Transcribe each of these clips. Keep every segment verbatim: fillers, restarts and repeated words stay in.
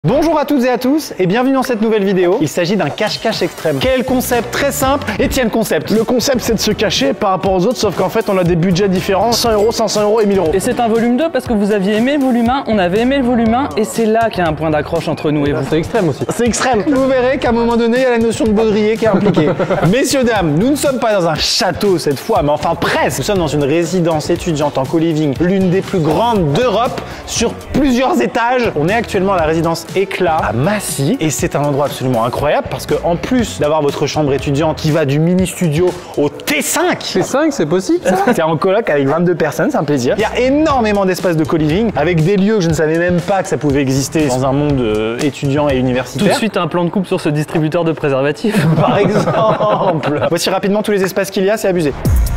Bonjour à toutes et à tous et bienvenue dans cette nouvelle vidéo. Il s'agit d'un cache-cache extrême. Quel concept très simple. Etienne, concept. Le concept c'est de se cacher par rapport aux autres, sauf qu'en fait on a des budgets différents, cent euros, cinq cents euros et mille euros. Et c'est un volume deux parce que vous aviez aimé le volume un, on avait aimé le volume un et c'est là qu'il y a un point d'accroche entre nous et vous. C'est extrême aussi. C'est extrême. Vous verrez qu'à un moment donné, il y a la notion de baudrier qui est impliquée. Messieurs, dames, nous ne sommes pas dans un château cette fois, mais enfin presque. Nous sommes dans une résidence étudiante en co-living, l'une des plus grandes d'Europe, sur plusieurs étages. On est actuellement à la résidence Éclat à Massy et c'est un endroit absolument incroyable parce que en plus d'avoir votre chambre étudiante qui va du mini studio au T cinq. T cinq, c'est possible ça? C'est en coloc avec vingt-deux personnes, c'est un plaisir. Il y a énormément d'espaces de co-living avec des lieux que je ne savais même pas que ça pouvait exister dans un monde euh, étudiant et universitaire. Tout de suite un plan de coupe sur ce distributeur de préservatifs. Par exemple. Voici rapidement tous les espaces qu'il y a, c'est abusé.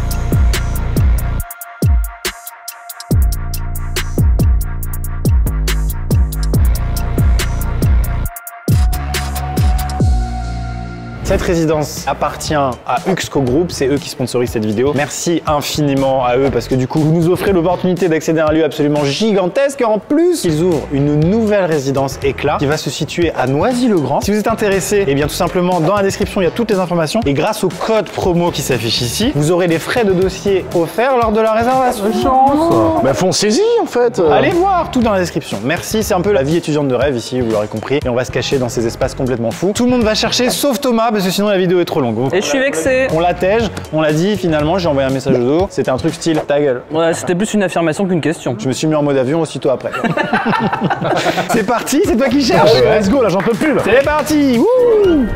Cette résidence appartient à Uxco Group, c'est eux qui sponsorisent cette vidéo. Merci infiniment à eux parce que du coup, vous nous offrez l'opportunité d'accéder à un lieu absolument gigantesque et en plus, ils ouvrent une nouvelle résidence Éclat qui va se situer à Noisy-le-Grand. Si vous êtes intéressé, eh bien tout simplement, dans la description, il y a toutes les informations et grâce au code promo qui s'affiche ici, vous aurez les frais de dossier offerts lors de la réservation. Chance. Bah foncez-y en fait. Allez voir, tout dans la description. Merci, c'est un peu la vie étudiante de rêve ici, vous l'aurez compris. Et on va se cacher dans ces espaces complètement fous. Tout le monde va chercher, sauf Thomas, parce que sinon la vidéo est trop longue. Et je suis vexé. On l'attège, on l'a dit, finalement, j'ai envoyé un message au dos. C'était un truc style ta gueule. Ouais, c'était plus une affirmation qu'une question. Je me suis mis en mode avion aussitôt après. C'est parti, c'est toi qui cherches. Ah ouais, let's go, là j'en peux plus là. C'est parti. Wouh.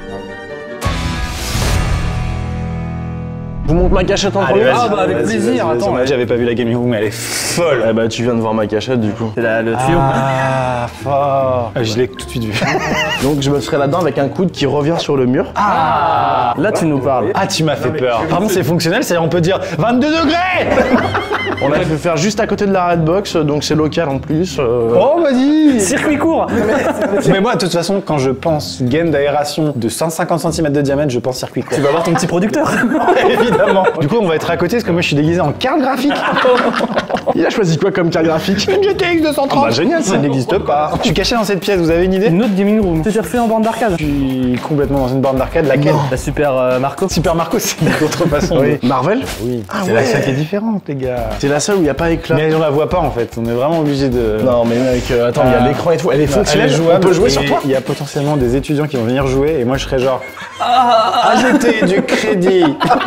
Je vous montre ma cachette en Allez, premier. vas-y, Ah bah avec vas-y, plaisir, vas-y, attends. vas-y. J'avais pas vu la gaming room, elle est folle. Eh bah tu viens de voir ma cachette du coup. C'est là, le tuyau. Ah, fort. Je l'ai tout de suite vu. Donc je me serai là-dedans avec un coude qui revient sur le mur. Ah, là tu nous parles. Ah, tu m'as fait peur. Par contre, c'est fonctionnel, c'est-à-dire on peut dire vingt-deux degrés. On a pu faire juste à côté de la Redbox, donc c'est local en plus. euh. Oh, vas-y. Circuit court. Mais moi, de toute façon, quand je pense gaine d'aération de cent cinquante centimètres de diamètre, je pense circuit court. Tu vas voir ton petit producteur. Évidemment. Du coup, on va être à côté parce que moi, je suis déguisé en carte graphique. Il a choisi quoi comme carte graphique? Une G T X deux cent trente. Ah bah génial, ça n'existe pas. Je suis caché dans cette pièce, vous avez une idée? Une autre gaming room. Tu t'es refait en bande d'arcade. Je suis complètement dans une borne d'arcade, laquelle? La Super euh, Marco. Super Marco, c'est une autre façon. Oui. Marvel? Oui. Ah c'est ouais. la seule qui est différente, les gars. C'est la seule où il n'y a pas éclat. Mais on la voit pas en fait, on est vraiment obligé de. Non mais mec, euh, attends, il y a Ah. l'écran et tout. Elle est Elle fonctionnelle, est jouable. on peut jouer et sur toi. Il y a potentiellement des étudiants qui vont venir jouer et moi je serais genre ajouter du crédit.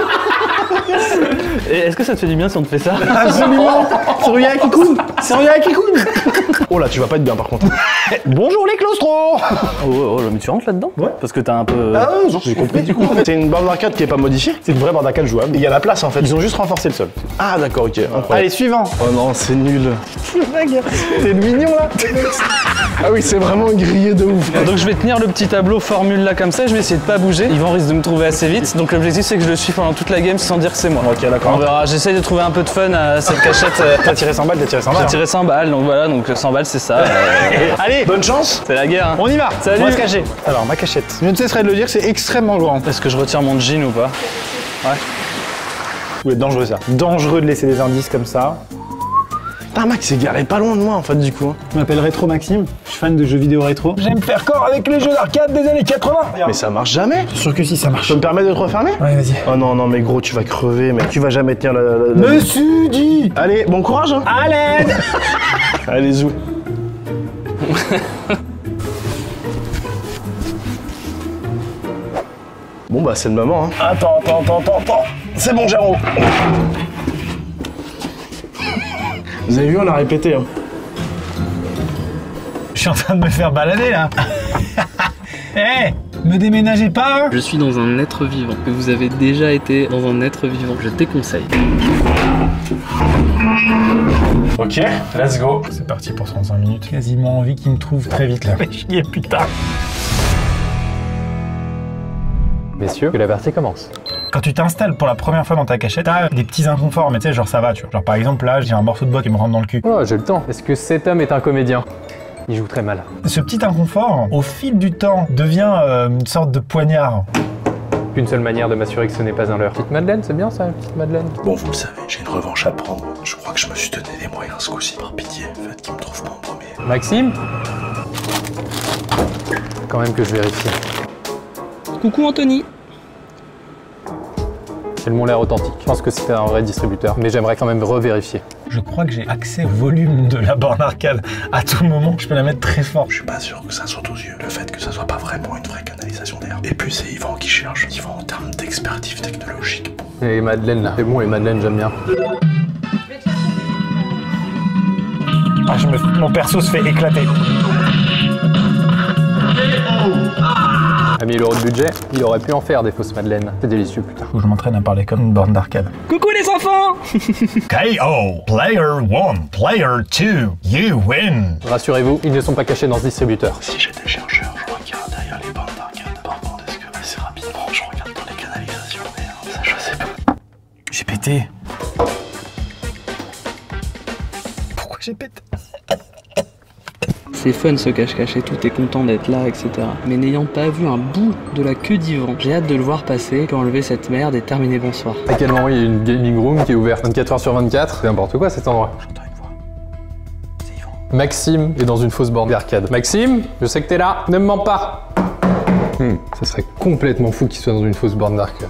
Et est-ce que ça te fait du bien si on te fait ça? Absolument. C'est Ruya Kikoun. C'est Ruya Kikoun. Oh là, tu vas pas être bien par contre. Bonjour les claustros. Oh, oh, oh, mais tu rentres là-dedans? Ouais. Parce que t'as un peu. Ah non, j'ai compris du coup. C'est une borne d'arcade qui est pas modifiée. C'est une vraie borne d'arcade jouable. Il y a la place en fait. Ils ont juste renforcé le sol. Ah d'accord, ok. Incroyable. Allez, suivant. Oh non, c'est nul. C'est mignon là. Ah oui, c'est vraiment grillé de ouf. Donc je vais tenir le petit tableau formule là comme ça, je vais essayer de pas bouger. Yvan risque de me trouver assez vite, donc l'objectif c'est que je le suis pendant toute la game sans dire que c'est moi. Ok, d'accord. On verra, j'essaye de trouver un peu de fun à cette cachette. euh, T'as tiré cent balles, t'as tiré cent balles. J'ai tiré cent balles, donc voilà, donc cent balles c'est ça. euh, Allez, Bonne chance. c'est la guerre. Hein. on y va. Salut. On va se cacher. Alors, ma cachette. Je ne cesserai de le dire, c'est extrêmement grand. Est-ce que je retire mon jean ou pas? Ouais. Vous êtes dangereux ça. Dangereux de laisser des indices comme ça. Putain, Max, c'est garé pas loin de moi en fait du coup. Je m'appelle Rétro Maxime, je suis fan de jeux vidéo rétro. J'aime faire corps avec les jeux d'arcade des années quatre-vingts. Mais ça marche jamais. Je suis sûr que si ça marche. Je peux me permettre de te refermer? Ouais, vas-y. Oh non, non, mais gros, tu vas crever, mec. Tu vas jamais tenir la. la- la- Me suis dit. Allez, bon courage, hein. À l'aide. Allez, zou. Bon, bah, c'est le moment, hein. Attends, attends, attends, attends, attends. C'est bon, Jérôme. Vous avez vu, on a répété, hein. Je suis en train de me faire balader là. Hé, me déménagez pas. Je suis dans un être vivant. Que vous avez déjà été dans un être vivant. Je déconseille. Ok, let's go. C'est parti pour trente-cinq minutes. Quasiment envie qu'il me trouve très vite là. Chier, putain. Messieurs, que la partie commence. Quand tu t'installes pour la première fois dans ta cachette, t'as des petits inconforts, mais tu sais, genre ça va, tu vois. Genre par exemple, là, j'ai un morceau de bois qui me rentre dans le cul. Oh, j'ai le temps. Est-ce que cet homme est un comédien? Il joue très mal. Ce petit inconfort, au fil du temps, devient euh, une sorte de poignard. Qu'une seule manière de m'assurer que ce n'est pas un leurre. Petite Madeleine, c'est bien ça, une petite Madeleine? Bon, vous le savez, j'ai une revanche à prendre. Je crois que je me suis donné les moyens ce coup-ci. Par pitié, faites qu'il me trouve pas en premier. Maxime? quand même que je vérifie. Coucou Anthony. Elles m'ont l'air authentiques. Je pense que c'était un vrai distributeur, mais j'aimerais quand même revérifier. Je crois que j'ai accès au volume de la borne arcade à tout moment. Je peux la mettre très fort. Je suis pas sûr que ça saute aux yeux, le fait que ça soit pas vraiment une vraie canalisation d'air. Et puis c'est Yvan qui cherche. Yvan en termes d'expertise technologique. Et les madeleines là. C'est bon, les madeleines, j'aime bien. Ah, je me... Mon perso se fait éclater. À mille euros de budget, il aurait pu en faire des fausses madeleines. C'est délicieux, putain. Faut que je m'entraîne à parler comme une borne d'arcade. Coucou les enfants. K O Player one, Player two, you win. Rassurez-vous, ils ne sont pas cachés dans ce distributeur. Si j'étais chercheur, je regarde derrière les bornes d'arcade. Par contre, est-ce que assez rapidement, je regarde dans les canalisations d'air? Ça, je sais pas. J'ai pété. Pourquoi j'ai pété? C'est fun ce cache-cache et tout, t'es content d'être là, et cetera. Mais n'ayant pas vu un bout de la queue d'Yvan, j'ai hâte de le voir passer, puis enlever cette merde et terminer bonsoir. À quel moment il y a une gaming room qui est ouverte vingt-quatre heures sur vingt-quatre? C'est n'importe quoi cet endroit. J'entends une voix. C'est Yvan. Maxime est dans une fausse borne d'arcade. Maxime, je sais que t'es là, ne me mens pas. Hmm, ça serait complètement fou qu'il soit dans une fausse borne d'arcade.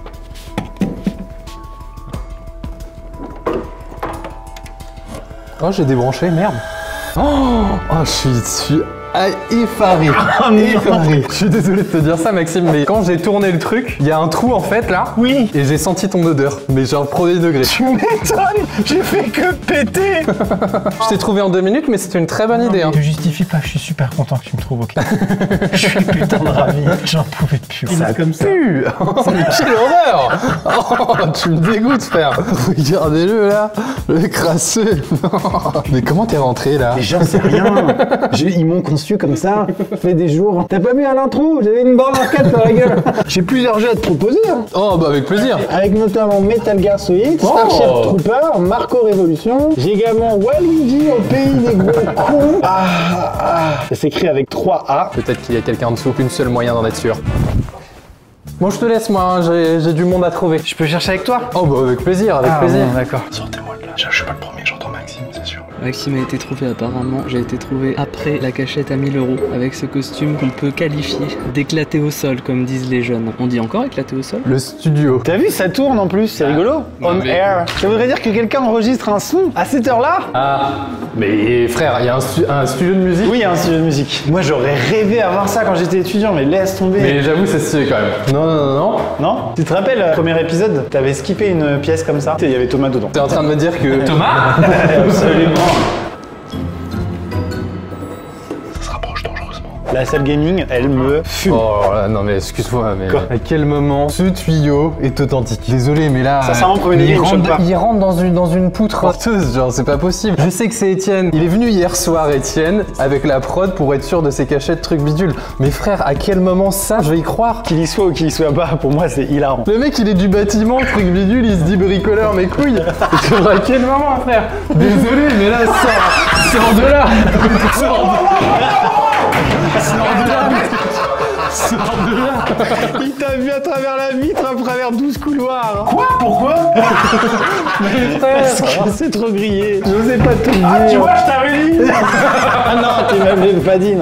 Oh, j'ai débranché, merde. Oh, oh je suis, je suis effaré. Oh, effaré. Je suis désolé de te dire ça, Maxime, mais quand j'ai tourné le truc, il y a un trou en fait là. Oui. Et j'ai senti ton odeur, mais genre premier degré. Tu m'étonnes. J'ai fait que péter. Je t'ai trouvé en deux minutes, mais c'était une très bonne idée. Hein. Ne justifie pas, je suis super content que tu me trouves, ok. Je suis putain de ravi. J'en pouvais plus. Ça comme ça. Pue. Oh, mais quelle horreur. Oh, tu me dégoûtes, frère. Regardez-le là, le crasseux. Mais comment t'es rentré là? J'en sais rien. Je- ils m'ont conçu comme ça, fait des jours. T'as pas vu à l'intro? J'avais une borne arcade sur la gueule. J'ai plusieurs jeux à te proposer. Hein. Oh, bah avec plaisir. Avec notamment Metal Gear Solid, Starship Oh. Trooper, Marco Révolution. J'ai également Waluigi au pays des gros cons. Ah, ah. Ça s'écrit avec trois A. Peut-être qu'il y a quelqu'un en dessous, une seule moyen d'en être sûr. Bon, je te laisse, moi, hein, j'ai j'ai du monde à trouver. Je peux chercher avec toi? Oh, bah avec plaisir, avec Ah, plaisir. bon, d'accord. Sortez-moi de là. Je suis pas le premier, j'entends Maxime, c'est sûr. Maxime a été trouvé apparemment, j'ai été trouvé après la cachette à mille euros, avec ce costume qu'on peut qualifier d'éclaté au sol, comme disent les jeunes. On dit encore éclaté au sol? Le studio. T'as vu, ça tourne en plus, c'est rigolo. On mais- air. Ça voudrait dire que quelqu'un enregistre un son à cette heure-là? Ah, mais frère, il y a un, stu- un studio de musique. Oui, il y a un studio de musique. Moi, j'aurais rêvé avoir ça quand j'étais étudiant, mais laisse tomber. Mais j'avoue, c'est stylé quand même. Non, non, non, non. Non? Tu te rappelles, le premier épisode, t'avais skippé une pièce comme ça? Il y avait Thomas dedans. T'es en train de me dire que. Thomas. Absolument. Ça se rapproche dangereusement. La salle gaming, elle me fume. Oh là, non mais excuse-moi, mais Quoi à quel moment ce tuyau est authentique? Désolé, mais là, Ça, ça rentre premier il, degré, il me rentre, choque pas. il rentre dans une dans une poutre porteuse, genre c'est pas possible. Je sais que c'est Étienne. Il est venu hier soir, Étienne, avec la prod pour être sûr de ses cachettes trucs bidules. Mais frère, à quel moment ça, je vais y croire? Qu'il y soit ou qu'il y soit pas, pour moi, c'est hilarant. Le mec, il est du bâtiment, truc bidule, il se dit bricoleur, mes couilles. Genre, à quel moment, frère? Désolé, mais là, sors, sors de là. Sors de là. Sors de là. Sors de là. Il t'a vu à travers la vitre, à travers douze couloirs. Quoi? Pourquoi? Parce que c'est trop grillé. J'osais pas te le dire. Ah, tu vois, je t'avais dit. Ah non, tu m'avais pas dit, non.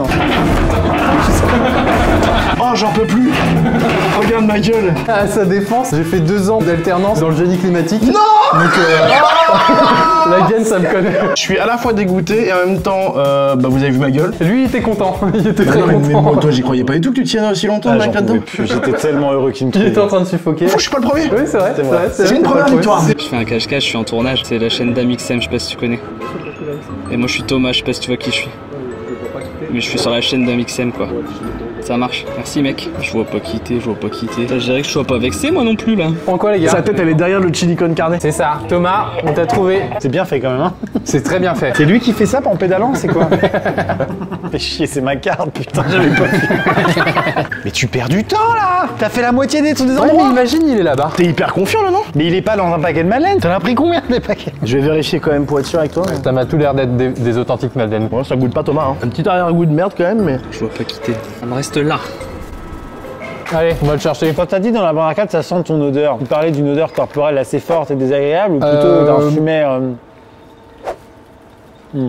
Oh, j'en peux plus. Regarde ma gueule. À sa défense, j'ai fait deux ans d'alternance dans le génie climatique. Non. Donc, euh, la gaine, ça me connaît. Je suis à la fois dégoûté et en même temps, euh, bah vous avez vu ma gueule. Lui, il était content. Il était très Non, mais, mais content. moi, toi, j'y croyais pas du tout que tu tiennes aussi longtemps, Ah, mec, j'en là-dedans. pouvais plus. J'étais tellement heureux qu'il me Il trouve. était en train de suffoquer. Faut que je suis pas le premier. Oui, c'est vrai. C'est vrai. C'est vrai, une t'es première pas le victoire. Je fais un cache-cache, je suis en tournage, c'est la chaîne d'Amixem, je sais pas si tu connais. Et moi je suis Thomas, je sais pas si tu vois qui je suis. Mais je suis sur la chaîne d'Amixem quoi. Ça marche, merci mec. Je vois pas quitter, je vois pas quitter. Je dirais que je sois pas vexé moi non plus là. En quoi, les gars? Sa tête, elle est derrière le chili con carne. C'est ça. Thomas, on t'a trouvé. C'est bien fait quand même, hein. C'est très bien fait. C'est lui qui fait ça en pédalant, c'est quoi? Fais chier, c'est ma carte, putain, j'avais pas vu. Mais tu perds du temps là. T'as fait la moitié des, des Ouais, mais endroits. imagine, il est là-bas. T'es hyper confiant là, non? Mais il est pas dans un paquet de madeleines. T'en as pris combien des paquets? Je vais vérifier quand même pour être sûr avec toi. Ça m'a tout l'air d'être des, des authentiques madeleines. Bon, ça goûte pas Thomas, hein. Un petit arrière-goût de merde quand même, mais. Je vois pas quitter. Ça me reste là. Allez, on va le chercher. Quand t'as dit dans la borne arcade, ça sent ton odeur. Tu parlais d'une odeur corporelle assez forte et désagréable ou plutôt Euh, d'un fumet. euh, hmm.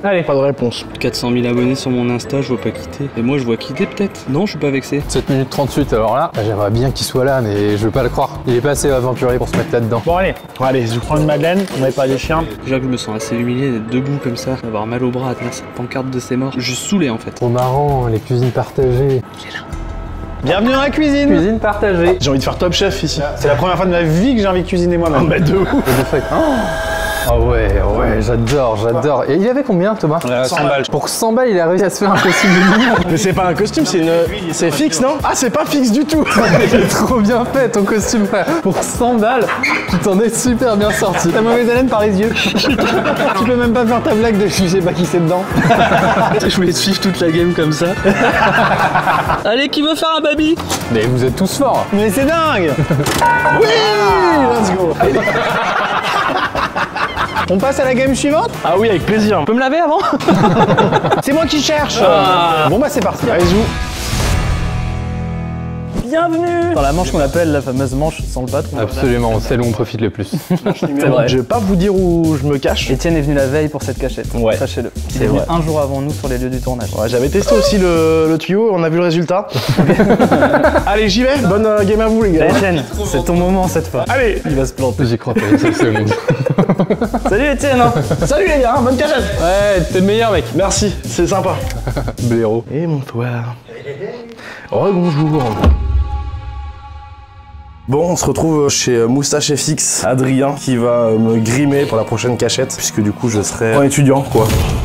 Allez, pas de réponse. quatre cent mille abonnés sur mon Insta, je vois pas quitter. Et moi, je vois quitter peut-être. Non, je suis pas vexé. sept minutes trente-huit, alors là, j'aimerais bien qu'il soit là, mais je veux pas le croire. Il est pas assez aventurier pour se mettre là-dedans. Bon allez, allez, je prends une madeleine, on n'avait pas les chiens. Déjà que je me sens assez humilié d'être debout comme ça, d'avoir mal au bras, à tenir cette pancarte de ses morts. Je suis saoulé en fait. Trop marrant, les cuisines partagées. Bienvenue dans la cuisine. Cuisine partagée. J'ai envie de faire top chef ici. C'est la première fois de ma vie que j'ai envie de cuisiner moi-même. Mais de ouf. Ah ouais, ouais, j'adore, j'adore. Et il avait combien, Thomas? cent balles. Pour cent balles, il a réussi à se faire un costume de mignon. Mais c'est pas un costume, c'est une... C'est fixe, non? Ah, c'est pas fixe du tout. Il est trop bien fait, ton costume, frère. Pour cent balles, tu t'en es super bien sorti. T'as mauvaise haleine par les yeux. Tu peux même pas faire ta blague de je sais pas qui c'est dedans. Je voulais suivre toute la game comme ça. Allez, qui veut faire un baby? Mais vous êtes tous forts. Mais c'est dingue. Oui, let's go. On passe à la game suivante? Ah oui, avec plaisir. On peut me laver avant? C'est moi qui cherche. Ah. Bon bah c'est parti. Allez, zou. Bienvenue dans la manche qu'on appelle la fameuse manche sans le patron. Absolument, celle où on profite le plus. C'est vrai. Je vais pas vous dire où je me cache. Étienne est venu la veille pour cette cachette. Ouais. Sachez-le. Il C'est est venu vrai. un jour avant nous sur les lieux du tournage. Ouais, j'avais testé aussi le, le tuyau, on a vu le résultat. Allez, j'y vais. Bonne euh, game à vous, les gars. Étienne, c'est ton moment cette fois. Allez. Il va se planter. J'y crois pas une seule seconde. Salut Étienne hein. Salut les gars, bonne cachette. Ouais, t'es le meilleur, mec. Merci, c'est sympa. Blaireau. Et mon toit. Rebonjour. Bon, on se retrouve chez Moustache F X, Adrien, qui va me grimer pour la prochaine cachette, puisque du coup je serai un étudiant, quoi.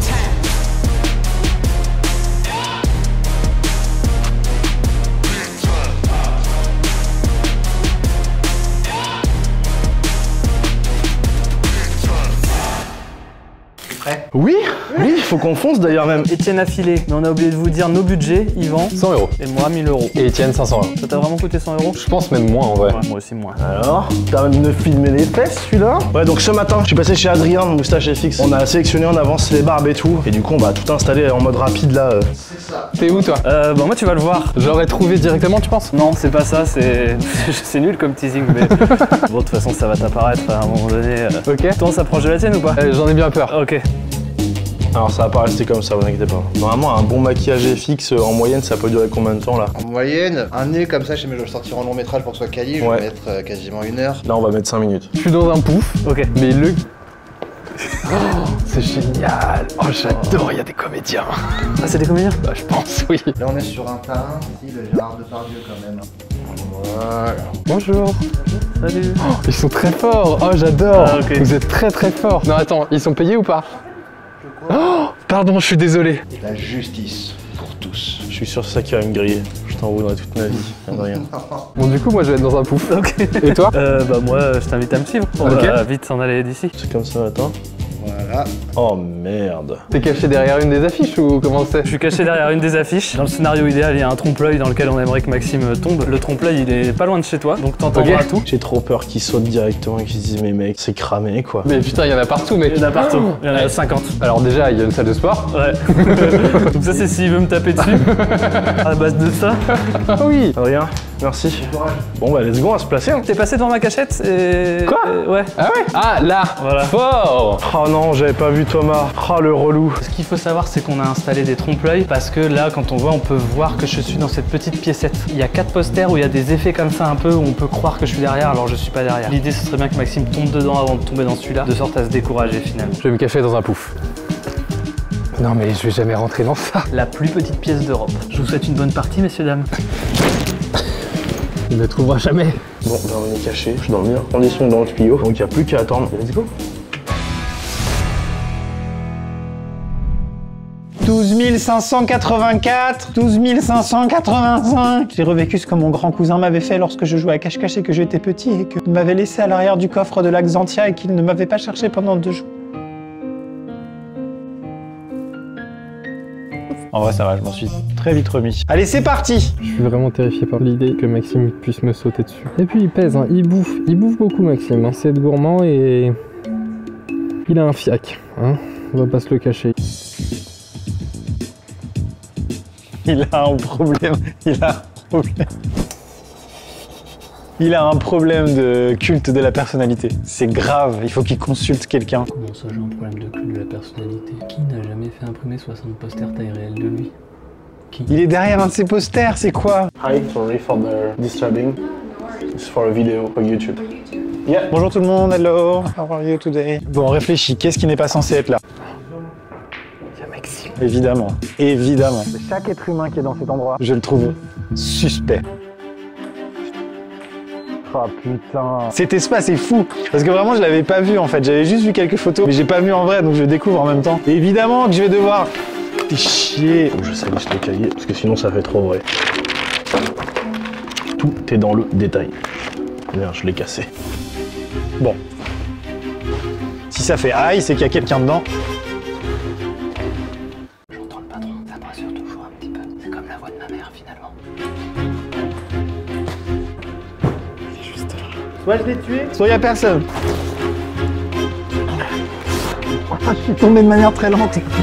Oui, oui, il faut qu'on fonce d'ailleurs même. Étienne a filé, mais on a oublié de vous dire nos budgets, Yvan cent euros. et moi mille euros. Et Étienne, cinq cents euros. Ça t'a vraiment coûté cent euros? Je pense même moins en vrai. Ouais, moi aussi moins. Alors, t'as envie de me filmer les fesses celui-là? Ouais, donc ce matin, je suis passé chez Adrien, Moustache F X. On a sélectionné en avance les barbes et tout. Et du coup, on va tout installer en mode rapide là. euh. T'es où, toi? Euh, bon moi tu vas le voir. J'aurais trouvé directement, tu penses? Non, c'est pas ça, c'est c'est nul comme teasing, mais bon, de toute façon, ça va t'apparaître à un moment donné. euh. Ok. Toi, on s'approche de la tienne ou pas? Euh, J'en ai bien peur. Ok. Alors ça va pas rester comme ça, vous inquiétez pas. Normalement, un bon maquillage F X, euh, en moyenne, ça peut durer combien de temps là? En moyenne, un nez comme ça, je sais mais je vais le sortir en long métrage pour que ce soit quali, je Ouais. vais mettre euh, quasiment une heure. Là, on va mettre cinq minutes. Je suis dans un pouf, Ok. mais le... Oh, c'est génial. Oh, j'adore, il y a des comédiens. Ah, c'est des comédiens? Bah, je pense, oui. Là, on est sur un teint, si, le Gérard Depardieu quand même. Voilà. Bonjour. Salut. Oh, ils sont très forts. Oh, j'adore. Ah, ok. Vous êtes très très forts. Non, attends, ils sont payés ou pas? Oh, pardon, je suis désolé. La justice pour tous. Je suis sûr que c'est ça qui va me griller. Je t'en voudrais toute ma vie, Adrien. Bon, du coup, moi, je vais être dans un pouf. Ok. Et toi? Euh, bah moi, je t'invite à me suivre. On Ok. va vite s'en aller d'ici. C'est comme ça, attends. Voilà. Oh merde. T'es caché derrière une des affiches ou comment c'est? Je suis caché derrière une des affiches. Dans le scénario idéal, il y a un trompe-l'œil dans lequel on aimerait que Maxime tombe. Le trompe-l'œil, il est pas loin de chez toi, donc t'entendras Ok. tout. J'ai trop peur qu'il saute directement et qu'il se dise mais mec, c'est cramé quoi. Mais putain, il y en a partout, mec. Il y en a partout. Il y en a Ouais. cinquante. Alors déjà, il y a une salle de sport. Ouais. Donc ça, c'est s'il veut me taper dessus. À la base de ça. Ah oui. Adrien, merci. Bon bah let's go, on va se placer. Hein. T'es passé devant ma cachette et... Quoi et- Ouais. Ah ouais? Ah, là. Voilà. Fort. Oh non, j'avais pas vu Thomas. Oh le relou. Ce qu'il faut savoir, c'est qu'on a installé des trompe-l'œil parce que là, quand on voit, on peut voir que je suis dans cette petite piécette. Il y a quatre posters où il y a des effets comme ça un peu où on peut croire que je suis derrière alors je suis pas derrière. L'idée, ce serait bien que Maxime tombe dedans avant de tomber dans celui-là, de sorte à se décourager finalement. Je vais me cacher dans un pouf. Non, mais je vais jamais rentrer dans ça. La plus petite pièce d'Europe. Je vous souhaite une bonne partie, messieurs, dames. Il ne trouvera jamais. Bon, là on est caché. Je suis dans les meilleures conditions dans le tuyau. Donc il n'y a plus qu'à attendre. Let's go. douze mille cinq cent quatre-vingt-quatre, douze mille cinq cent quatre-vingt-cinq. J'ai revécu ce que mon grand cousin m'avait fait lorsque je jouais à cache-cache et que j'étais petit et qu'il m'avait laissé à l'arrière du coffre de l'Axantia et qu'il ne m'avait pas cherché pendant deux jours. En vrai, ça va, je m'en suis très vite remis. Allez, c'est parti! Je suis vraiment terrifié par l'idée que Maxime puisse me sauter dessus. Et puis il pèse, hein. Il bouffe, il bouffe beaucoup Maxime, hein. C'est gourmand et... il a un fiac, hein. On va pas se le cacher. Il a un problème, il a un problème. Il a un problème de culte de la personnalité. C'est grave, il faut qu'il consulte quelqu'un. Comment ça, j'ai un problème de culte de la personnalité? Qui n'a jamais fait imprimer soixante posters taille réelle de lui? Qui? Il est derrière un de ses posters, c'est quoi? Hi, sorry for the disturbing. It's for a video for YouTube. Yeah. Bonjour tout le monde, hello. How are you today? Bon, réfléchis, qu'est-ce qui n'est pas censé être là? Maxime. Évidemment, évidemment. Chaque être humain qui est dans cet endroit, je le trouve suspect. Oh putain. Cet espace est fou. Parce que vraiment, je l'avais pas vu en fait. J'avais juste vu quelques photos, mais j'ai pas vu en vrai, donc je découvre en même temps. Et évidemment que je vais devoir... T'es chier. Faut que je salisse le cahier, parce que sinon ça fait trop vrai. Tout est dans le détail. Merde, je l'ai cassé. Bon. Si ça fait aïe, c'est qu'il y a quelqu'un dedans. J'entends le patron, ça me rassure toujours un petit peu. C'est comme la voix de ma mère finalement. Il est juste là. Soit je l'ai tué, soit il y a personne. Ah, je suis tombé de manière très lente. Petite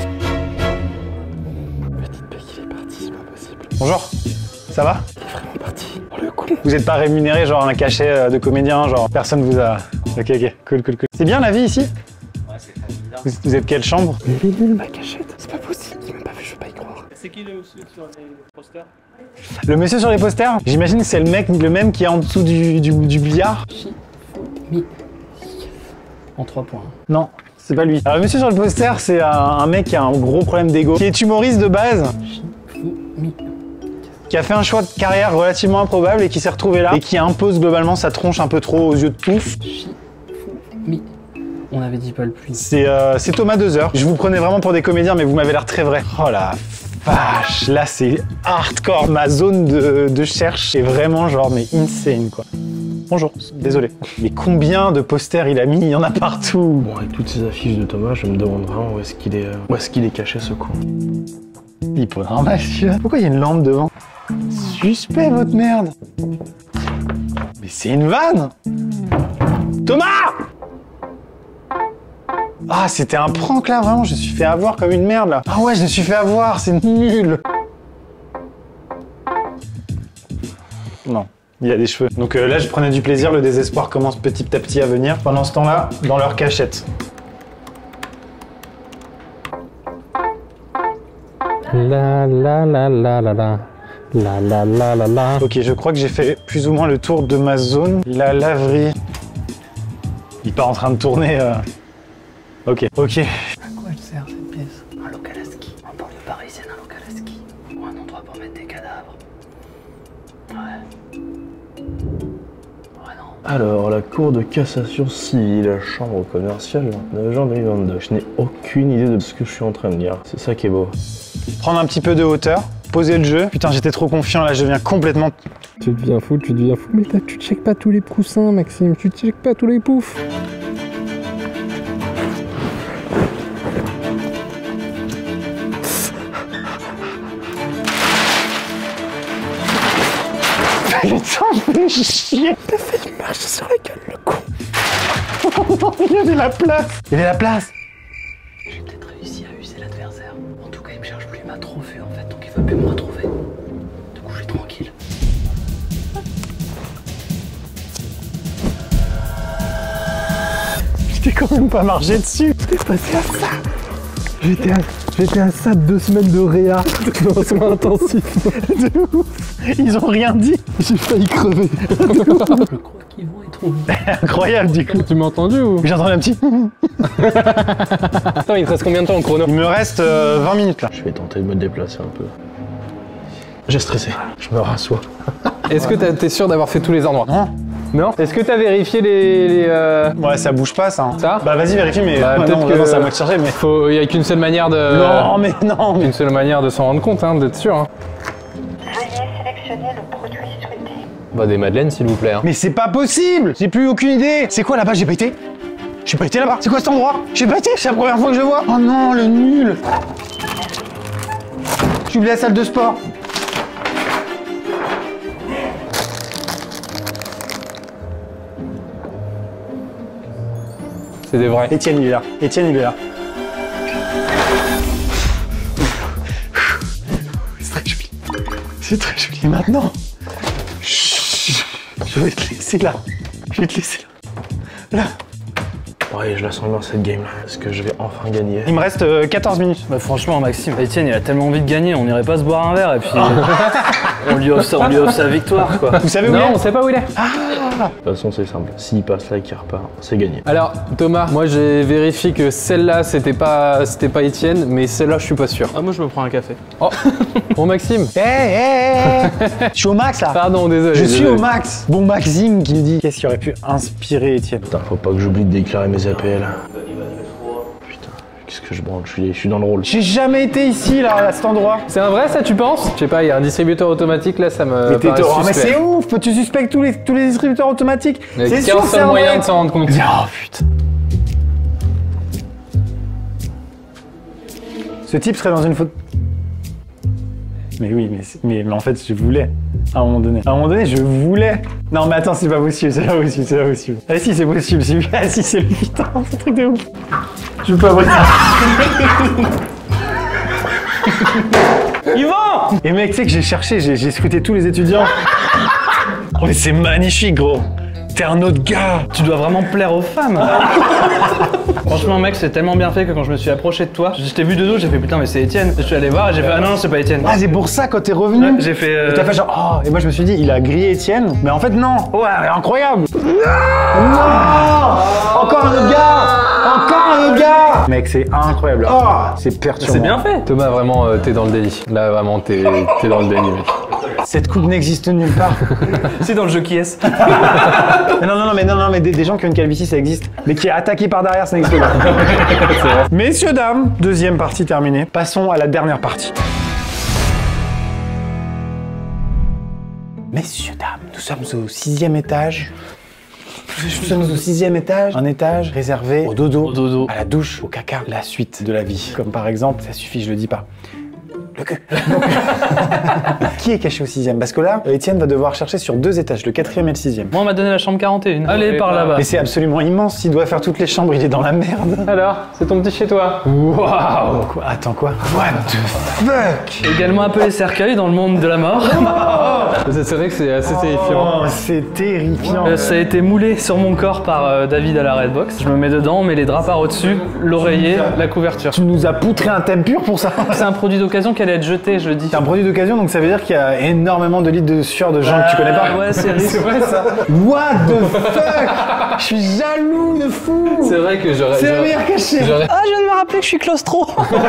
Beck, il est parti, c'est pas possible. Bonjour, ça va? Il est vraiment parti. Oh le con. Vous êtes pas rémunéré genre un cachet de comédien, genre personne vous a... Ok, ok, cool, cool, cool. C'est bien la vie ici? Ouais, c'est très bizarre. Vous, vous êtes quelle chambre? Mais il est nul ma cachette. C'est pas possible, il m'a pas vu, je peux pas y croire. C'est qui le monsieur sur les posters? Le monsieur sur les posters? J'imagine que c'est le mec, le même qui est en dessous du, du, du billard? Mi. En trois points. Non, c'est pas lui. Alors le monsieur sur le poster, c'est un, un mec qui a un gros problème d'ego, qui est humoriste de base, Mi. qui a fait un choix de carrière relativement improbable et qui s'est retrouvé là, et qui impose globalement sa tronche un peu trop aux yeux de tous. Mi. On avait dit pas le plus. C'est euh, c'est Thomas Dezer. Je vous prenais vraiment pour des comédiens, mais vous m'avez l'air très vrai. Oh la vache, là c'est hardcore. Ma zone de, de cherche est vraiment genre mais insane quoi. Bonjour, désolé. Mais combien de posters il a mis? Il y en a partout. Bon, avec toutes ces affiches de Thomas, je me demande vraiment où est-ce qu'il est, euh, où est-ce qu'il est caché ce con. Il peut un monsieur. Pourquoi il y a une lampe devant? Suspect votre merde. Mais c'est une vanne. Thomas! Ah, c'était un prank là, vraiment, je me suis fait avoir comme une merde là. Ah ouais, je me suis fait avoir, c'est nul. Non, il y a des cheveux. Donc euh, là, je prenais du plaisir, le désespoir commence petit à petit à venir. Pendant ce temps-là, dans leur cachette. La la la la la la. La la la la la. Ok, je crois que j'ai fait plus ou moins le tour de ma zone. La laverie. Il est pas en train de tourner. Euh... Ok, ok. À quoi elle sert cette pièce? Un local à ski. En banlieue parisienne, un local à ski. Ou un endroit pour mettre des cadavres. Ouais. Ouais, non. Alors, la cour de cassation civile, chambre commerciale, vingt-neuf janvier deux mille vingt-deux. Je n'ai aucune idée de ce que je suis en train de lire. C'est ça qui est beau. Prendre un petit peu de hauteur, poser le jeu. Putain, j'étais trop confiant là, je deviens complètement... Tu deviens fou, tu deviens fou. Mais tu checkes pas tous les coussins, Maxime. Tu checkes pas tous les poufs. Putain, fais chier. T'as failli marcher sur la gueule, le con. Oh, il y avait la place. Il y avait la place. J'ai peut-être réussi à user l'adversaire. En tout cas, il me cherche plus, il m'a trop vu en fait, donc il va plus me retrouver. Du coup, je suis tranquille. Je t'ai quand même pas marché dessus. T'es passé à ça. J'étais à, j'étais à ça de deux semaines de réa dans soins intensifs. De ouf. Ils ont rien dit. J'ai failli crever. Je crois qu'ils vont être trop. Incroyable du coup. Tu m'as entendu ou? J'ai entendu un petit... Attends, il te reste combien de temps en chrono? Il me reste euh, vingt minutes là. Je vais tenter de me déplacer un peu. J'ai stressé. Je me rassois. Est-ce que t'es sûr d'avoir fait tous les endroits? Non. Non? Est-ce que t'as vérifié les... les euh... Ouais, ça bouge pas ça. Ça? Bah vas-y, vérifie, mais Bah, ouais, peut-être non, que... non, c'est à moi de chercher, mais... Faut... Il y a qu'une seule manière de... Non, mais non mais... Une seule manière de s'en rendre compte, hein, d'être sûr. Hein. Veuillez sélectionner le produit souhaité. Bah des madeleines, s'il vous plaît. Hein. Mais c'est pas possible. J'ai plus aucune idée. C'est quoi là-bas? J'ai pas été. J'ai pas été là-bas. C'est quoi cet endroit? J'ai pas été. C'est la première fois que je vois. Oh non, le nul. J'ai oublié la salle de sport. C'est des vrais. Étienne, il est là. Étienne, il est là. C'est très joli. C'est très joli. Et maintenant, chut, Je vais te laisser là. Je vais te laisser là. Là. Ouais, je la sens bien cette game là. Est-ce que je vais enfin gagner? Il me reste euh, quatorze minutes. Bah franchement Maxime, Etienne il a tellement envie de gagner, on irait pas se boire un verre et puis on, lui offre, on lui offre sa victoire quoi. Vous savez où Non, il est? on sait pas où il est. Ah. De toute façon, c'est simple. S'il passe là et qu'il repart, c'est gagné. Alors Thomas, moi j'ai vérifié que celle-là c'était pas c'était pas Etienne, mais celle-là je suis pas sûr. Ah moi je me prends un café. Oh, bon Maxime. Hé, hé, hé. Je suis au max là. Pardon, désolé. Je suis désolé. au max. Bon Maxime qui nous dit qu'est-ce qui aurait pu inspirer Etienne. Putain, faut pas que j'oublie de déclarer mes A P L. Putain, qu'est-ce que je branle, je suis, je suis dans le rôle. J'ai jamais été ici là, à cet endroit. C'est un vrai ça tu penses? Je sais pas, il y a un distributeur automatique là, ça me Mais, t'es- paraît oh, mais suspect. c'est ouf, tu suspectes tous les, tous les distributeurs automatiques. Il y a C'est qu'un sûr, c'est seul un moyen vrai. de s'en rendre compte. Oh putain. Ce type serait dans une photo. Mais oui, mais, c'est- mais, mais en fait, je voulais. À un moment donné. À un moment donné, je voulais. Non, mais attends, c'est pas possible, c'est pas possible, c'est pas possible. Ah si, c'est possible, c'est ah si, c'est le putain, c'est un truc de ouf. Je peux pas voir. Yvan! Et mec, tu sais que j'ai cherché, j'ai j'ai scruté tous les étudiants. Oh, mais c'est magnifique, gros. T'es un autre gars. Tu dois vraiment plaire aux femmes. Franchement mec c'est tellement bien fait que quand je me suis approché de toi, je t'ai vu de dos, j'ai fait putain mais c'est Etienne. Je suis allé voir et j'ai fait ah non non c'est pas Etienne. Ah, c'est pour ça, quand t'es revenu. Ouais, j'ai fait. Euh... Et t'as fait genre, oh, et moi je me suis dit, il a grillé Etienne. Mais en fait, non. Ouais, incroyable. Non, non. Encore un autre gars. Encore un autre gars. Mec, c'est incroyable. Oh, c'est perturbant. C'est bien fait. Thomas, vraiment, euh, t'es dans le déni. Là, vraiment, t'es t'es dans le déni, mec. Cette coupe n'existe nulle part. C'est dans le jeu qui est. Mais non, non, non, mais non, non, mais des, des gens qui ont une calvitie, ça existe. Mais qui est attaqué par derrière, ça n'existe pas. Messieurs, dames, deuxième partie terminée. Passons à la dernière partie. Messieurs, dames, nous sommes au sixième étage. Nous sommes au sixième étage, un étage réservé au dodo, Au dodo. à la douche, au caca, la suite de la vie. Comme par exemple, ça suffit, je le dis pas. Le cul. Qui est caché au sixième? Parce que là, Etienne va devoir chercher sur deux étages, le quatrième et le sixième. Moi on m'a donné la chambre quarante et un. Allez par là-bas. Mais c'est absolument immense, s'il doit faire toutes les chambres, il est dans la merde. Alors, c'est ton petit chez toi. Waouh! Quoi? Attends, quoi? What the fuck? Également appelé cercueil dans le monde de la mort. C'est vrai que c'est assez terrifiant. Oh, c'est terrifiant. Euh, ça a été moulé sur mon corps par euh, David à la Redbox. Je me mets dedans, on met les draps par au-dessus, l'oreiller, la couverture. Tu nous as poutré un thème pur pour ça. C'est un produit d'occasion qui allait être jeté, je le dis. C'est un produit d'occasion, donc ça veut dire qu'il y a énormément de litres de sueur de gens que tu connais pas. Ouais, c'est C'est vrai ça. What the fuck? Je suis jaloux de fou. C'est vrai que j'aurais. C'est le j'aurais- meilleur cachet. j'aurais- Ah, je viens de me rappeler que je suis claustro.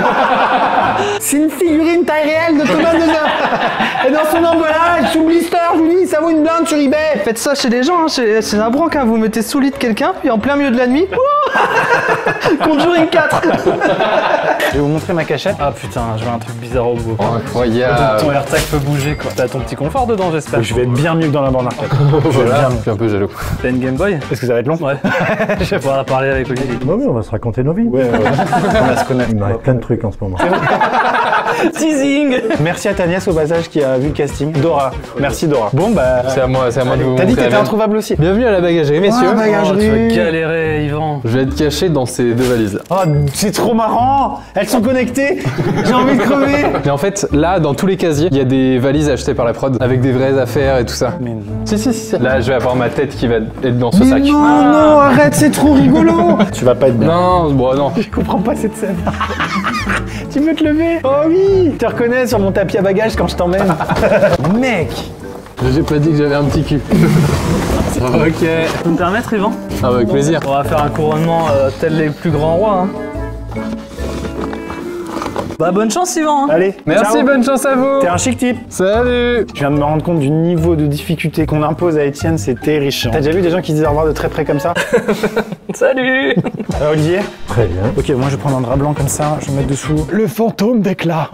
C'est une figurine taille réelle de Thomas Dezer. Et dans son emballage, sous blister, je vous dis, ça vaut une blinde sur eBay. Faites ça chez les gens, hein, c'est c'est un branque, hein, vous mettez sous lit de quelqu'un, puis en plein milieu de la nuit, Conjuring quatre. Je vais vous montrer ma cachette. Ah putain, je vois un truc bizarre au bout. Incroyable. Ton AirTag peut bouger quoi. T'as ton petit confort dedans j'espère. Je vais être bien mieux que dans la borne arcade. Je vais être Voilà, bien je mieux. suis un peu jaloux. T'as une Game Boy? Est-ce que ça va être long? Ouais. Je vais pouvoir parler avec Olivier. Bah oui, on va se raconter nos vies. Ouais, ouais. On va se connaître. Il m'arrive plein de trucs en ce moment. Teasing. Merci à ta nièce au bas âge qui a vu le casting. Dora. Merci Dora. Bon bah. C'est à moi, c'est à moi de vous T'as dit que montrer t'étais la introuvable aussi. Bienvenue à la bagagerie, messieurs. Ah, bagagerie. Oh, tu vas galérer Yvan. Je vais être caché dans ces deux valises. Oh, c'est trop marrant. Elles sont connectées. J'ai envie de crever. Mais en fait, là, dans tous les casiers, il y a des valises achetées par la prod avec des vraies affaires et tout ça. Mais non. Si, si, si. Là, je vais avoir ma tête qui va être dans ce Mais sac. non, non, arrête, c'est trop rigolo. Tu vas pas être bien. Non, bon, non. Je comprends pas cette scène. Tu veux te lever? Oh oui. Tu te reconnais sur mon tapis à bagages quand je t'emmène. Mec. J'ai pas dit que j'avais un petit cul. Ok. Tu peux me permettre Yvan? Ah, avec plaisir. On va faire un couronnement euh, tel les plus grands rois. Hein. Bah bonne chance Yvan. Hein. Allez. Merci, ciao. bonne chance à vous. T'es un chic type. Salut. Je viens de me rendre compte du niveau de difficulté qu'on impose à Etienne, c'est terrifiant. T'as déjà vu des gens qui disent au revoir de très près comme ça? Salut. Euh, Olivier? Très bien. Ok, moi je vais prendre un drap blanc comme ça, je vais mettre dessous le fantôme d'éclat.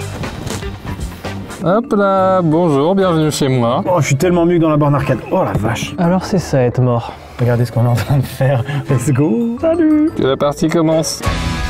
Hop là, bonjour, bienvenue chez moi. Oh, je suis tellement mieux que dans la borne arcade. Oh la vache. Alors c'est ça être mort. Regardez ce qu'on est en train de faire. Let's go. Salut. Que la partie commence.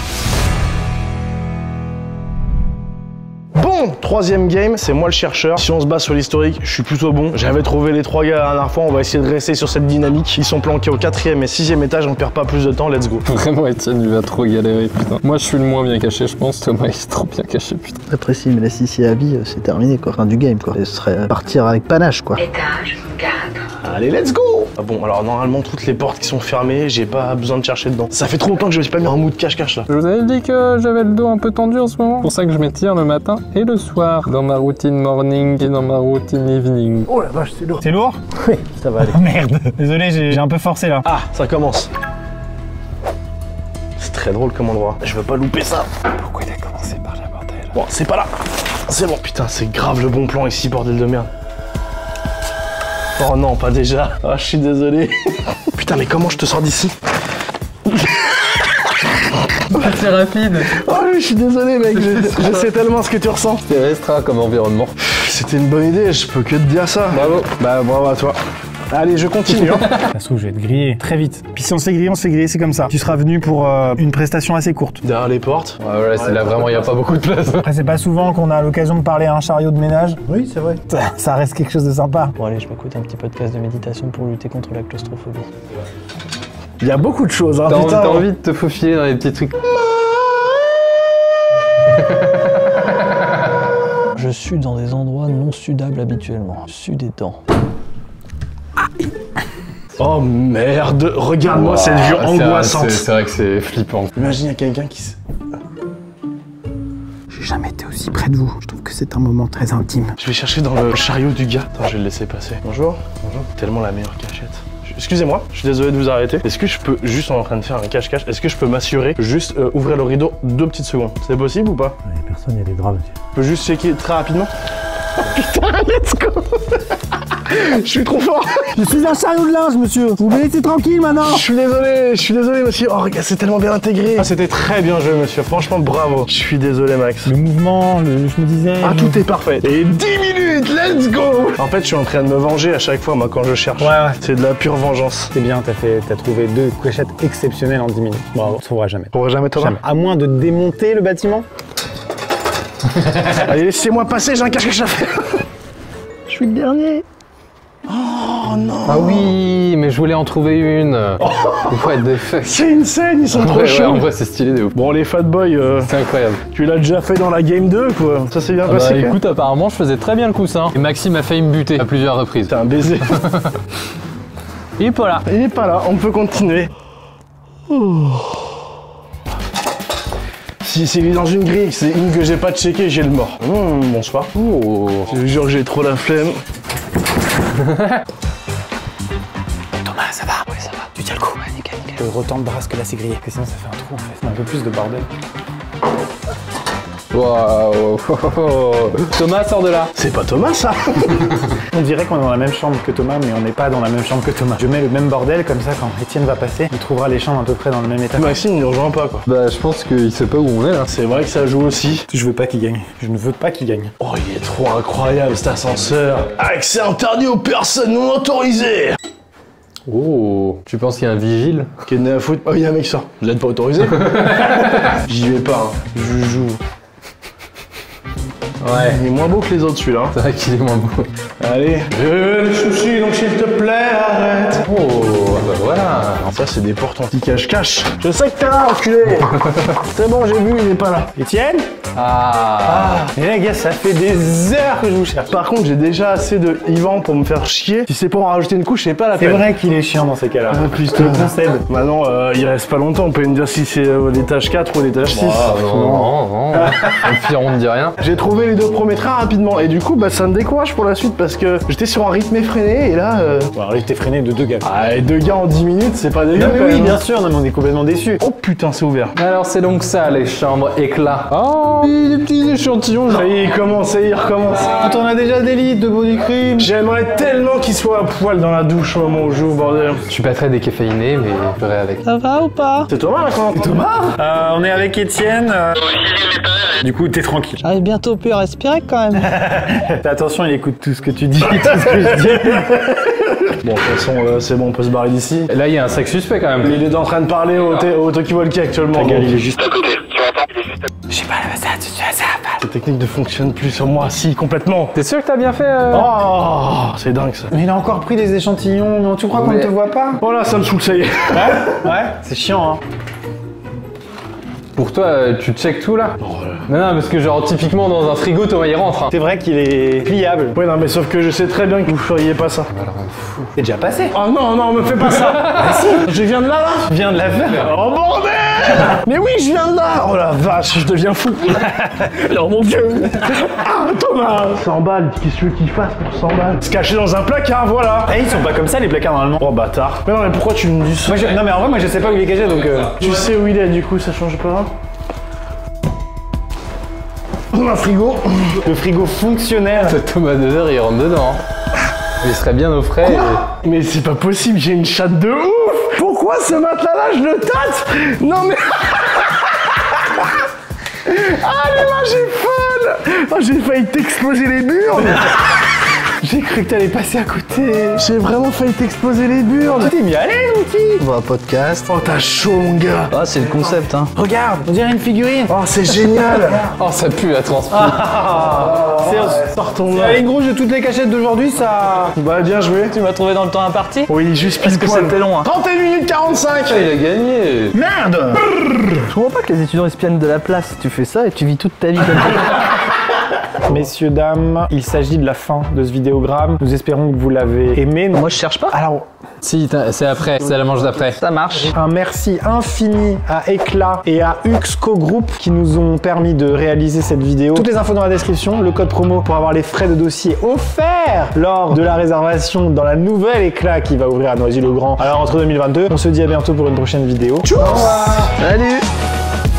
Bon, troisième game, c'est moi le chercheur. Si on se base sur l'historique, je suis plutôt bon. J'avais trouvé les trois gars la dernière fois, on va essayer de rester sur cette dynamique. Ils sont planqués au quatrième et sixième étage, on perd pas plus de temps, let's go. Vraiment, Etienne, il va trop galérer, putain. Moi, je suis le moins bien caché, je pense. Thomas, il est trop bien caché, putain. Très précis, mais là, si c'est à vie, c'est terminé, quoi. Fin du game, quoi. Ce serait partir avec panache, quoi. Étage quatre. Allez, let's go. Ah bon, alors normalement, toutes les portes qui sont fermées, j'ai pas besoin de chercher dedans. Ça fait trop longtemps que je me suis pas mis en mood cache-cache là. Je vous avais dit que j'avais le dos un peu tendu en ce moment. C'est pour ça que je m'étire le matin et le soir dans ma routine morning et dans ma routine evening. Oh la vache, c'est lourd. C'est lourd? Oui, ça va aller. Oh merde. Désolé, j'ai un peu forcé là. Ah, ça commence. C'est très drôle comme endroit. Je veux pas louper ça. Pourquoi il a commencé par la bordel? Bon, c'est pas là. C'est bon. Putain, c'est grave le bon plan ici, bordel de merde. Oh non, pas déjà. Ah, je suis désolé. Putain, mais comment je te sors d'ici? C'est rapide. Oh, je suis désolé, mec. Je, je sais tellement ce que tu ressens. C'est restreint comme environnement. C'était une bonne idée, je peux que te dire ça. Bravo. Bah, bravo à toi. Allez, je continue. Hein. Ça se trouve, je vais te griller très vite. Puis si on se fait griller, on se fait griller, c'est comme ça. Tu seras venu pour euh, une prestation assez courte. Derrière les portes. Ouais, ouais, c'est là vraiment, il n'y a pas beaucoup de place. Après, c'est pas souvent qu'on a l'occasion de parler à un chariot de ménage. Oui, c'est vrai. Ça, ça reste quelque chose de sympa. Bon allez, je m'écoute un petit podcast de méditation pour lutter contre la claustrophobie. Il y a beaucoup de choses, hein. T'as envie, Putain. t'as envie de te faufiler dans les petits trucs. Je suis dans des endroits non sudables habituellement. Je suis des dents. Oh merde, regarde-moi cette vue angoissante. C'est vrai que c'est flippant. Imagine, il y a quelqu'un qui se... J'ai jamais été aussi près de vous. Je trouve que c'est un moment très intime. Je vais chercher dans le chariot du gars. Attends, je vais le laisser passer. Bonjour. Bonjour. Tellement la meilleure cachette. Je- Excusez-moi, je suis désolé de vous arrêter. Est-ce que je peux, juste en train de faire un cache-cache, est-ce que je peux m'assurer, juste euh, ouvrir le rideau deux petites secondes? C'est possible ou pas? Il y a personne, il y a des draps, monsieur. Je peux juste checker très rapidement? Putain, let's go. Je suis trop fort. Je suis un chariot de linge, monsieur. Vous me laissez tranquille maintenant. Je suis désolé, je suis désolé, monsieur. Oh, regarde, c'est tellement bien intégré. Ah, c'était très bien joué, monsieur. Franchement, bravo. Je suis désolé, Max. Le mouvement, le, je me disais... Ah, je- tout est parfait. Et dix minutes, let's go. En fait, je suis en train de me venger à chaque fois, moi, quand je cherche. Ouais, ouais. C'est de la pure vengeance. C'est bien, t'as fait, t'as trouvé deux cachettes exceptionnelles en dix minutes. Bravo. On ne trouvera jamais. On pourrait jamais t'en Jamais. À moins de démonter le bâtiment. Allez, laissez-moi passer, j'ai un cache-cache à faire. Je suis le dernier. Oh non. Ah oui, mais je voulais en trouver une. What the fuck. C'est une scène, ils sont trop Ouais, ouais, chauds. en vrai, c'est stylé de ouf. Bon, les fat boys, euh, C'est incroyable. tu l'as déjà fait dans la game deux, quoi. Ça s'est bien Ah passé, bah quoi. écoute, apparemment, je faisais très bien le coussin. Et Maxime a failli me buter à plusieurs reprises. T'es un baiser. Il est pas là. Il est pas là, on peut continuer. Oh. Si c'est lui dans une grille, c'est une que j'ai pas checké, j'ai le mort. Mmh, bonsoir. Oh. Je vous jure que j'ai trop la flemme. Thomas, ça va? Oui, ça va. Tu tiens le coup? Ouais, nickel, nickel. Je retente brasse que là c'est grillé. Que sinon ça fait un trou en fait. Un peu plus de bordel. Waouh. Thomas, sors de là. C'est pas Thomas, ça. On dirait qu'on est dans la même chambre que Thomas, mais on n'est pas dans la même chambre que Thomas. Je mets le même bordel, comme ça quand Étienne va passer, il trouvera les chambres à peu près dans le même état. Maxime, il ne rejoint pas, quoi. Bah, je pense qu'il sait pas où on est là. C'est vrai que ça joue aussi. Je veux pas qu'il gagne. Je ne veux pas qu'il gagne. Oh, il est trop incroyable, cet ascenseur. Accès interdit aux personnes non autorisées. Oh. Tu penses qu'il y a un vigile? Qu'est-ce à foutre? Oh, il y a un mec qui sort. Vous êtes pas autorisé? J'y vais pas, hein. Je joue. Ouais. Il est moins beau que les autres, celui-là. C'est vrai qu'il est moins beau. Allez. Je le chouchi, donc s'il te plaît, arrête. Oh, bah voilà. Ça, c'est des portes anti-cache-cache. Je sais que t'es là, enculé. C'est bon, j'ai vu, il est pas là. Étienne? Ah. Et les gars, ça fait des heures que je vous cherche. Par contre, j'ai déjà assez de Yvan pour me faire chier. Si c'est pour en rajouter une couche, c'est pas la C'est peine. vrai qu'il est chiant dans ces cas-là. Ah, Je te le concède. Maintenant, euh, il reste pas longtemps. On peut me dire si c'est euh, l'étage quatre ou l'étage six. Ah, non, non, non. Au pire, on ne dit rien. J'ai trouvé les deux premiers très rapidement. Et du coup, bah, ça me décourage pour la suite parce que j'étais sur un rythme effréné. Et là, euh... Bon, alors, il était freiné de deux gars. ah, et deux gars en dix minutes, c'est pas dégueu. Non, mais quand oui, même. bien sûr, non, mais on est complètement déçus. Oh putain, c'est ouvert. Alors, c'est donc ça, les chambres éclats. Oh, des petits échantillons. Ça y est, il commence, ça y est, il recommence. Quand on a déjà des lits de body cream. J'aimerais tellement qu'il soit à poil dans la douche au moment où je joue, bordel. Je suis pas très décaféiné, mais je ferai avec. Ça va ou pas? C'est Thomas là quand même. Thomas euh, On est avec Étienne. euh, Du coup, t'es tranquille. J'arrive bientôt plus à respirer quand même. Fais attention, il écoute tout ce que tu dis, tout ce que je dis. Bon, de toute façon, euh, c'est bon, on peut se barrer d'ici. Là, il y a un sac suspect quand même. Il est en train de parler au, au talkie-walkie actuellement. Ta gueule, donc. il est juste à côté. Tu entends? Il est juste à côté. Je sais pas, ça, tu tu ça. Cette technique ne fonctionne plus sur moi, si, complètement. T'es sûr que t'as bien fait euh... Oh, c'est dingue ça. Mais il a encore pris des échantillons, non? Tu crois qu'on Mais- ne te voit pas? Oh là, ça me saoule, ça y est. Ouais, ouais, c'est chiant, hein. Pour toi, euh, tu check tout là? Oh, là. Non, non, parce que genre typiquement dans un frigo, Thomas il rentre. Hein. C'est vrai qu'il est pliable. Ouais, non, mais sauf que je sais très bien que vous feriez pas ça. C'est déjà passé. Oh non, non, me fais pas ça. Ah si, je viens de là, là. Tu viens de la faire. Oh bordel. Mais oui, je viens de là. Oh la vache, je deviens fou. Oh mon dieu. Ah, Thomas. cent balles, qu'est-ce que tu veux qu'il fasse pour cent balles? Se cacher dans un placard, voilà. Eh, ils sont pas comme ça les placards normalement. Oh bâtard. Mais non, mais pourquoi tu me dis ça? Moi, je... Non mais en vrai moi je sais pas où il est caché donc... Euh... Tu sais où il est, du coup, ça change pas. Un frigo. Le frigo fonctionnel. Thomas Dezer, il rentre dedans. Hein. Il serait bien au frais. Et... Mais c'est pas possible, j'ai une chatte de ouf. Pourquoi ce matelas-là, je le tâte? Non mais... Ah mais là j'ai folle. Oh, j'ai failli t'exploser les burnes. J'ai cru que t'allais passer à côté. J'ai vraiment failli t'exploser les burnes. Tu t'es mis à l'aise, mon petit. On va un podcast. Oh t'as chaud mon gars. Ah, c'est le concept, hein. Regarde, on dirait une figurine. Oh c'est génial. Oh, ça pue la transpi. Ah, c'est Sortons la là. ligne rouge de toutes les cachettes d'aujourd'hui, ça... Bah bien joué. Tu m'as trouvé dans le temps imparti? Oui, juste pile Parce que poil. c'était long, hein. trente et une minutes quarante-cinq. Il a gagné. Merde. Je comprends pas que les étudiants espionnent de la place. Tu fais ça et tu vis toute ta vie comme ça. Messieurs, dames, il s'agit de la fin de ce vidéogramme. Nous espérons que vous l'avez aimé. Moi, je cherche pas. Alors, Si, c'est après, c'est la manche d'après. Ça marche. un merci infini à Eclat et à Uxco Group qui nous ont permis de réaliser cette vidéo. Toutes les infos dans la description, le code promo pour avoir les frais de dossier offerts lors de la réservation dans la nouvelle Eclat qui va ouvrir à Noisy-le-Grand à la rentrée deux mille vingt-deux. On se dit à bientôt pour une prochaine vidéo. Tchuss. Salut.